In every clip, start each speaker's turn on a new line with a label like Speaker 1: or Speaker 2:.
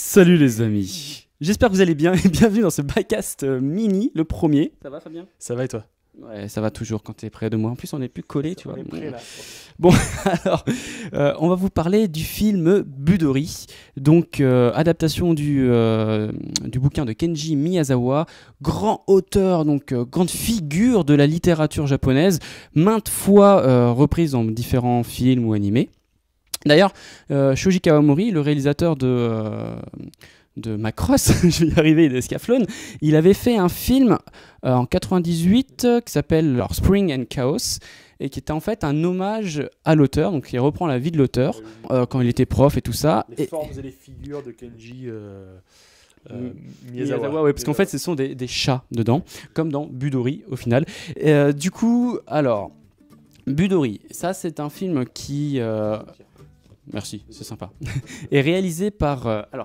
Speaker 1: Salut les amis, j'espère que vous allez bien et bienvenue dans ce Backcast mini, le premier. Ça va Fabien?
Speaker 2: Ça va et toi?
Speaker 1: Ouais, ça va toujours quand t'es près de moi. En plus, on est plus collés, tu vois.
Speaker 2: On est prêt, là.
Speaker 1: Bon, alors, on va vous parler du film Budori, donc adaptation du bouquin de Kenji Miyazawa, grand auteur, donc grande figure de la littérature japonaise, maintes fois reprise dans différents films ou animés. D'ailleurs, Shoji Kawamori, le réalisateur de Macross, je vais y arriver, de Scaflone, il avait fait un film en 98 qui s'appelle Spring and Chaos et qui était en fait un hommage à l'auteur, donc il reprend la vie de l'auteur quand il était prof et tout ça.
Speaker 2: Les formes et les figures de Kenji
Speaker 1: Miyazawa, ouais, parce qu'en fait ce sont des chats dedans, comme dans Budori au final. Du coup, alors, Budori, ça c'est un film qui... Merci, c'est sympa. est réalisé par...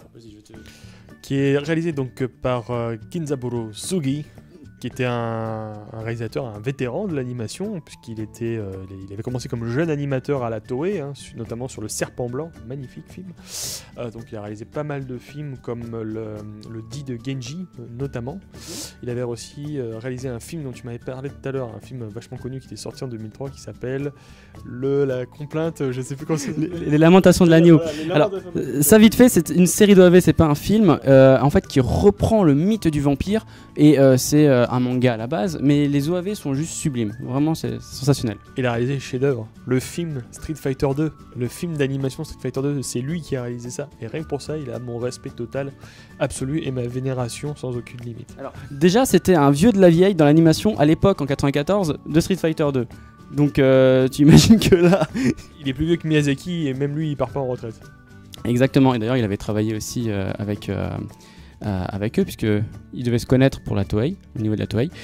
Speaker 2: qui est réalisé donc par Kinzaburo Sugi, qui était un réalisateur, un vétéran de l'animation, puisqu'il était, il avait commencé comme jeune animateur à la Toei, notamment sur Le Serpent Blanc, magnifique film. Donc il a réalisé pas mal de films comme le dit de Genji, notamment. Il avait aussi réalisé un film dont tu m'avais parlé tout à l'heure, un film vachement connu qui était sorti en 2003, qui s'appelle La Complainte, je sais plus comment c'est.
Speaker 1: Les Lamentations de l'agneau. Alors, ça vite fait, c'est une série d'OAV, c'est pas un film, en fait, qui reprend le mythe du vampire, et c'est un manga à la base, mais les OAV sont juste sublimes. Vraiment, c'est sensationnel.
Speaker 2: Il a réalisé chef-d'œuvre. Le film Street Fighter 2, le film d'animation Street Fighter 2, c'est lui qui a réalisé ça. Et rien que pour ça, il a mon respect total, absolu, et ma vénération sans aucune limite.
Speaker 1: Alors, déjà, c'était un vieux de la vieille dans l'animation à l'époque, en 94, de Street Fighter 2. Donc, tu imagines que là...
Speaker 2: Il est plus vieux que Miyazaki, et même lui, il part pas en retraite.
Speaker 1: Exactement, et d'ailleurs, il avait travaillé aussi avec eux, puisqu'ils devaient se connaître pour la Toei, au niveau de la Toei.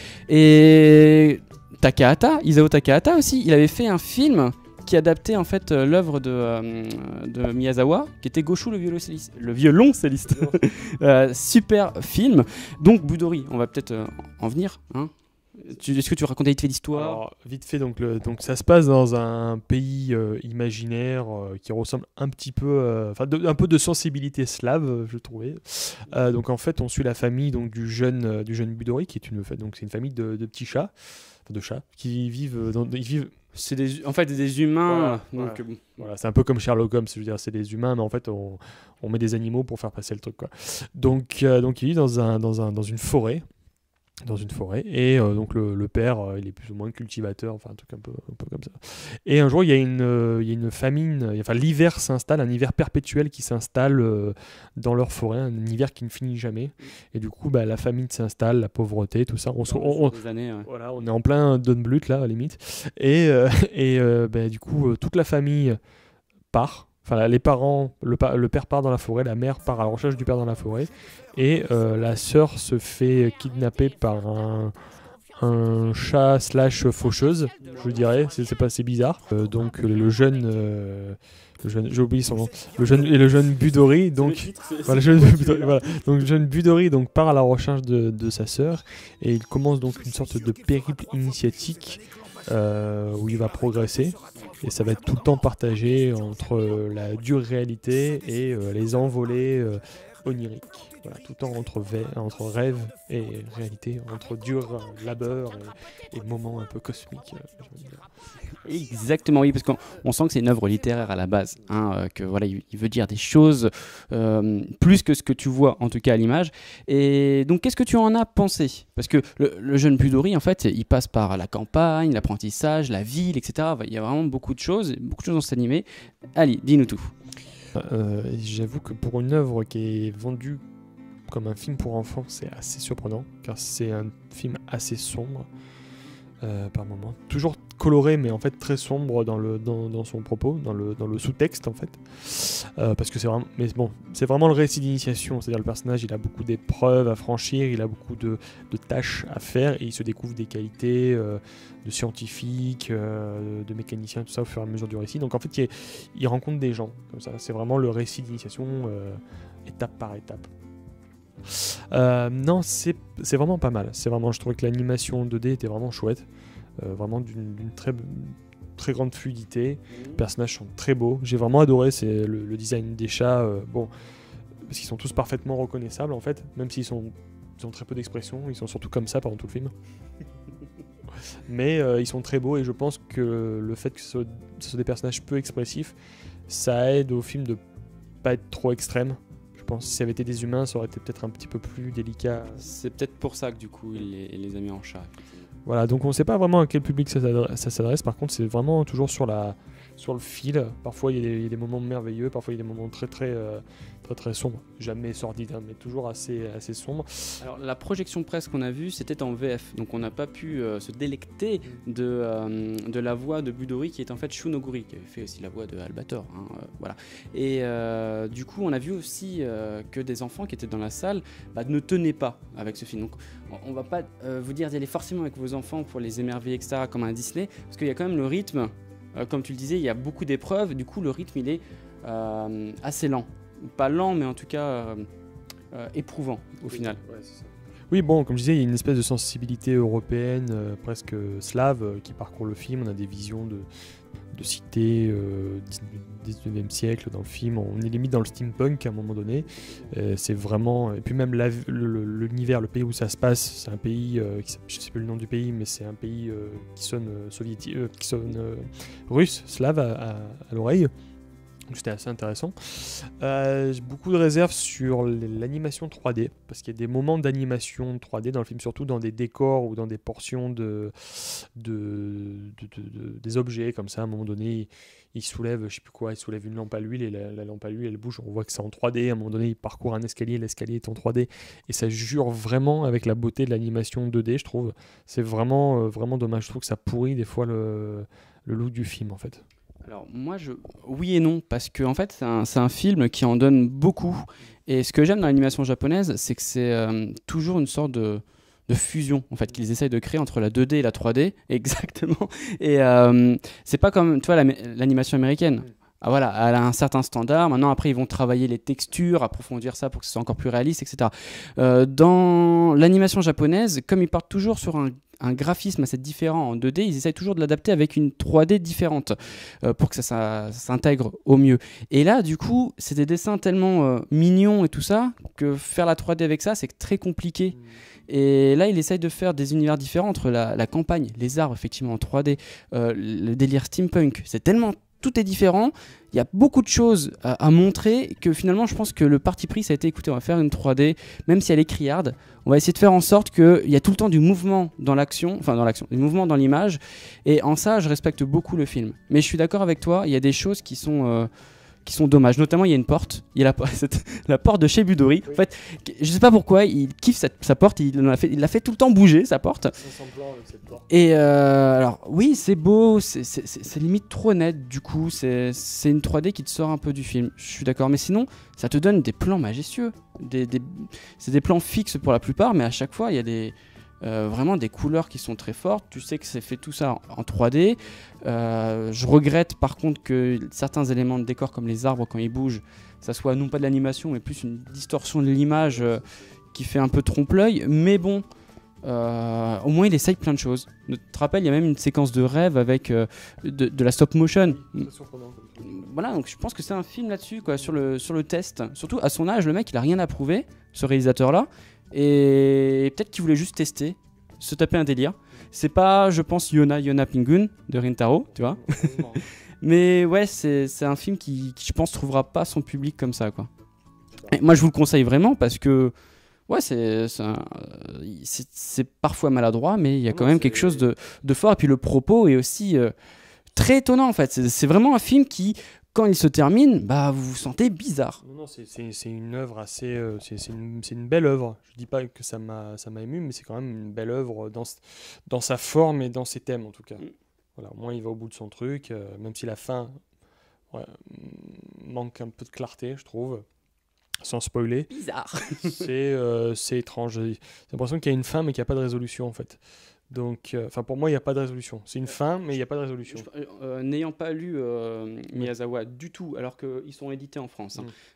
Speaker 1: Et Isao Takahata aussi, il avait fait un film qui adaptait en fait l'œuvre de Miyazawa, qui était Goshu le violoncelliste. Super film. Donc Budori, on va peut-être en venir. Est-ce que tu racontes vite fait l'histoire?
Speaker 2: Alors, vite fait, donc ça se passe dans un pays imaginaire qui ressemble un petit peu, un peu de sensibilité slave, je trouvais. Donc en fait, on suit la famille donc du jeune Budori, qui est c'est une famille de petits chats, de chats qui vivent
Speaker 1: c'est des humains.
Speaker 2: Voilà,
Speaker 1: donc,
Speaker 2: voilà, c'est un peu comme Sherlock Holmes, je veux dire, c'est des humains, mais en fait, on met des animaux pour faire passer le truc, quoi. Donc ils vivent dans une forêt. Et donc le père il est plus ou moins cultivateur, enfin un truc un peu comme ça, et un jour il y a une famine, enfin l'hiver s'installe, un hiver perpétuel qui s'installe dans leur forêt, un hiver qui ne finit jamais, et du coup la famine s'installe, la pauvreté, tout ça, voilà, on est en plein Don Bluth là à la limite, et du coup toute la famille part. Enfin, les parents, le père part dans la forêt, la mère part à la recherche du père dans la forêt, et la sœur se fait kidnapper par un chat / faucheuse, je dirais, c'est bizarre. Donc le jeune, j'ai oublié son nom, le jeune Budori, donc voilà, donc le jeune Budori donc part à la recherche de sa sœur, et il commence donc une sorte de périple initiatique où il va progresser. Et ça va être tout le temps partagé entre la dure réalité et les envolées oniriques. Voilà, tout le temps entre rêve et réalité, entre dur labeur et moments un peu cosmiques. Je veux dire.
Speaker 1: Exactement, oui, parce qu'on sent que c'est une œuvre littéraire à la base, que voilà, il veut dire des choses plus que ce que tu vois, en tout cas à l'image. Et donc, qu'est-ce que tu en as pensé? Parce que le jeune Budori, en fait, il passe par la campagne, l'apprentissage, la ville, etc. Il y a vraiment beaucoup de choses dans cet animé. Allez, dis-nous tout.
Speaker 2: J'avoue que pour une œuvre qui est vendue comme un film pour enfants, c'est assez surprenant, car c'est un film assez sombre par moments. Toujours coloré, mais en fait très sombre dans son propos, dans le sous-texte en fait. Parce que c'est vraiment le récit d'initiation, c'est-à-dire le personnage il a beaucoup d'épreuves à franchir, il a beaucoup de tâches à faire, et il se découvre des qualités de scientifique, de mécanicien, tout ça au fur et à mesure du récit. Donc en fait il rencontre des gens, comme ça. C'est vraiment le récit d'initiation étape par étape. Non, c'est vraiment pas mal. Je trouvais que l'animation 2D était vraiment chouette, vraiment d'une très grande fluidité. Les personnages sont très beaux. J'ai vraiment adoré, c'est le design des chats. parce qu'ils sont tous parfaitement reconnaissables en fait, même s'ils ont très peu d'expression, ils sont surtout comme ça pendant tout le film. Mais ils sont très beaux et je pense que le fait que ce soit des personnages peu expressifs, ça aide au film de pas être trop extrême. Je pense que si ça avait été des humains, ça aurait été peut-être un petit peu plus délicat.
Speaker 1: C'est peut-être pour ça que du coup il les a mis en chat.
Speaker 2: Voilà, donc on ne sait pas vraiment à quel public ça s'adresse. Par contre, c'est vraiment toujours sur le fil. Parfois, il y a des moments merveilleux, parfois il y a des moments très sombres. Jamais sordides, hein, mais toujours assez sombres.
Speaker 1: Alors, la projection presse qu'on a vue, c'était en VF, donc on n'a pas pu se délecter de la voix de Budori, qui est en fait Shun Oguri, qui avait fait aussi la voix de Albator. Voilà. Et du coup, on a vu aussi que des enfants qui étaient dans la salle ne tenaient pas avec ce film. Donc, on va pas vous dire d'y aller forcément avec vos enfants pour les émerveiller, etc., comme un Disney, parce qu'il y a quand même le rythme. Comme tu le disais, il y a beaucoup d'épreuves, du coup le rythme il est assez lent. Pas lent, mais en tout cas éprouvant au final.
Speaker 2: Ouais, c'est ça. Oui, bon, comme je disais, il y a une espèce de sensibilité européenne, presque slave, qui parcourt le film. On a des visions de cités du 19e siècle dans le film. On est limite dans le steampunk à un moment donné. C'est vraiment... Et puis même l'univers, le pays où ça se passe, c'est un pays, je ne sais plus le nom du pays, mais c'est un pays qui sonne soviétique, qui sonne russe, slave à l'oreille. Donc c'était assez intéressant. J'ai beaucoup de réserves sur l'animation 3D, parce qu'il y a des moments d'animation 3D dans le film, surtout dans des décors ou dans des portions des objets, comme ça, à un moment donné, il soulève, je sais plus quoi, il soulève une lampe à l'huile, et la lampe à l'huile, elle bouge, on voit que c'est en 3D, à un moment donné, il parcourt un escalier, l'escalier est en 3D, et ça jure vraiment avec la beauté de l'animation 2D, je trouve. C'est vraiment dommage, je trouve que ça pourrit des fois le look du film, en fait.
Speaker 1: Alors moi, oui et non, parce que en fait, c'est un film qui en donne beaucoup. Et ce que j'aime dans l'animation japonaise, c'est que c'est toujours une sorte de fusion en fait qu'ils essayent de créer entre la 2D et la 3D. Exactement. Et c'est pas comme tu vois l'animation américaine. Ah, voilà, elle a un certain standard. Maintenant, après, ils vont travailler les textures, approfondir ça pour que ce soit encore plus réaliste, etc. Dans l'animation japonaise, comme ils partent toujours sur un graphisme assez différent en 2D, ils essayent toujours de l'adapter avec une 3D différente pour que ça s'intègre au mieux. Et là, du coup, c'est des dessins tellement mignons et tout ça que faire la 3D avec ça, c'est très compliqué. Et là, il essaye de faire des univers différents entre la campagne, les arbres, effectivement, en 3D, le délire steampunk. C'est tellement... Tout est différent, il y a beaucoup de choses à montrer que finalement je pense que le parti pris ça a été écoutez, on va faire une 3D, même si elle est criarde, on va essayer de faire en sorte qu'il y a tout le temps du mouvement dans l'action, du mouvement dans l'image, et en ça je respecte beaucoup le film. Mais je suis d'accord avec toi, il y a des choses qui sont dommages, notamment il y a une porte, il y a la porte de chez Budori. Oui. En fait, je sais pas pourquoi, il kiffe sa porte, il l'a fait tout le temps bouger sa porte. Et alors oui, c'est beau, c'est limite trop net du coup, c'est une 3D qui te sort un peu du film, je suis d'accord, mais sinon ça te donne des plans majestueux, c'est des plans fixes pour la plupart, mais à chaque fois il y a vraiment des couleurs qui sont très fortes. Tu sais que c'est fait tout ça en 3D. Je regrette par contre que certains éléments de décor comme les arbres quand ils bougent, ça soit non pas de l'animation mais plus une distorsion de l'image qui fait un peu trompe-l'œil. Mais bon, au moins il essaye plein de choses. Tu te rappelles, il y a même une séquence de rêve avec de la stop motion. Voilà, donc je pense que c'est un film là-dessus quoi, sur le test. Surtout à son âge, le mec il a rien à prouver, ce réalisateur-là. Et peut-être qu'il voulait juste tester, se taper un délire. C'est pas, je pense, Yona Pingun de Rintaro, tu vois. Mais ouais, c'est un film qui, je pense, trouvera pas son public comme ça, quoi. Et moi, je vous le conseille vraiment parce que, ouais, c'est parfois maladroit, mais il y a quand même quelque chose de fort. Et puis le propos est aussi très étonnant, en fait. C'est vraiment un film qui... Quand il se termine, vous vous sentez bizarre.
Speaker 2: Non, c'est une œuvre assez... c'est une belle œuvre. Je dis pas que ça m'a ému, mais c'est quand même une belle œuvre dans sa forme et dans ses thèmes, en tout cas. Voilà, au moins, il va au bout de son truc, même si la fin manque un peu de clarté, je trouve, sans spoiler.
Speaker 1: Bizarre.
Speaker 2: C'est étrange. J'ai l'impression qu'il y a une fin, mais qu'il n'y a pas de résolution, en fait. Donc, pour moi, il n'y a pas de résolution. C'est une fin, mais il n'y a pas de résolution.
Speaker 1: N'ayant pas lu Miyazawa du tout, alors qu'ils sont édités en France,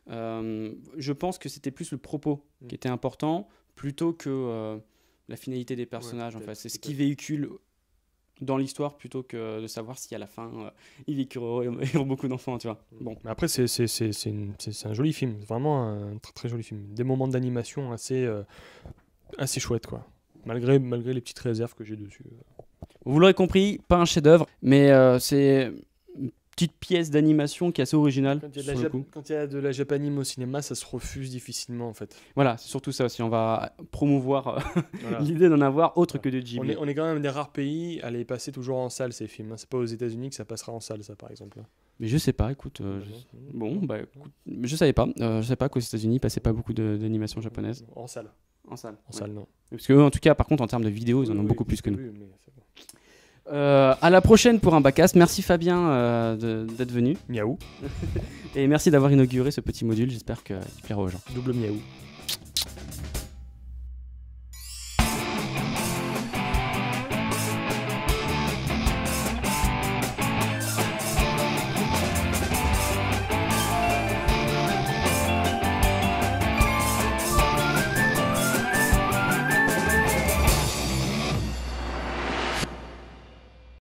Speaker 1: je pense que c'était plus le propos qui était important, plutôt que la finalité des personnages. En fait. C'est ce qui véhicule dans l'histoire plutôt que de savoir si à la fin il y aura beaucoup d'enfants, tu vois. Bon.
Speaker 2: Mais après, c'est un joli film, vraiment un très très joli film. Des moments d'animation assez chouettes, quoi. Malgré les petites réserves que j'ai dessus.
Speaker 1: Vous l'aurez compris, pas un chef-d'œuvre, mais c'est une petite pièce d'animation qui est assez originale.
Speaker 2: Quand il y a de la japanime au cinéma, ça se refuse difficilement, en fait.
Speaker 1: Voilà, c'est surtout ça aussi. On va promouvoir
Speaker 2: Voilà.
Speaker 1: l'idée d'en avoir autre que de Ghibli.
Speaker 2: On est quand même des rares pays à les passer toujours en salle, ces films. C'est pas aux États-Unis que ça passera en salle, ça, par exemple.
Speaker 1: Mais je sais pas, écoute. Bon, bah, écoute, je savais pas. Je savais pas qu'aux États-Unis, il passait pas beaucoup d'animation japonaise.
Speaker 2: En salle.
Speaker 1: En salle.
Speaker 2: En salle, non.
Speaker 1: Parce que eux, en tout cas, par contre, en termes de vidéos, ils en ont beaucoup plus que nous.
Speaker 2: Oui, mais c'est bon.
Speaker 1: À la prochaine pour un Backcast. Merci Fabien d'être venu.
Speaker 2: Miaou.
Speaker 1: Et merci d'avoir inauguré ce petit module. J'espère qu'il plaira aux gens.
Speaker 2: Double miaou.